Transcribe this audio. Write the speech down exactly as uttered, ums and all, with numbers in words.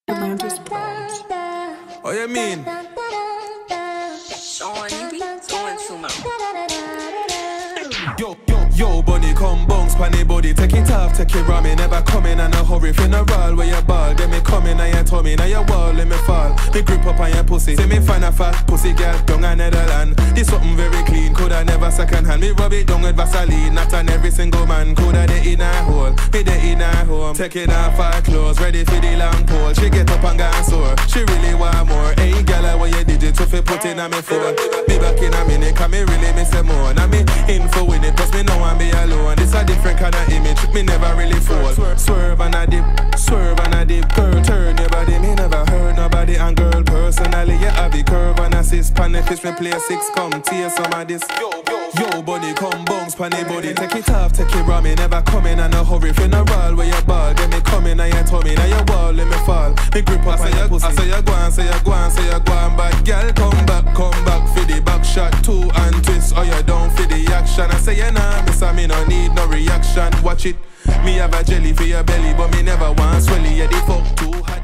Atlantis Bronze. Oh, you mean? Sean, you be going too much. Yo, yo, yo, bunny, come bounce, panny body. Take it off, take it raw, me never coming in a hurry. Funeral where you ball, then me coming and you tummy. Now your wall, let me fall. Me grip up on your pussy. Say me find a fat pussy girl down a Netherland. This something very clean, coulda never second hand. Me rub it down with Vaseline, not on every single man. Coulda de in a hole, me de in a home. Take it off her clothes, ready for the long pole. She get up and gone sore, she really want more. Hey, girl, what you did it to fi put in a me phone. Be back in a minute, cause me really miss them more. Now me in for win it, plus me know I'm be alone. This a different kind of image, me never really fall. Swerve and a dip, swerve and a dip. Girl, turn your body, me never heard nobody. And girl, personally, you have the curve and assist. Pan the fish, me play six, come tear some of this. Yo, yo, yo, buddy, come bounce, panny body. Take it off, take it raw, me never coming in a hurry. Funeral where you ball, then me coming and you tummy. Now your wall, let me fall. Me grip up on your pussy. I say you go on, say you go on, say you go on. But girl, come back, come back for the back shot. Two and twist, or you down for the action. I say you nah, miss me no need no reaction. Watch it, me have a jelly for your belly, but me never want swelly. Yeah, the fuck too high.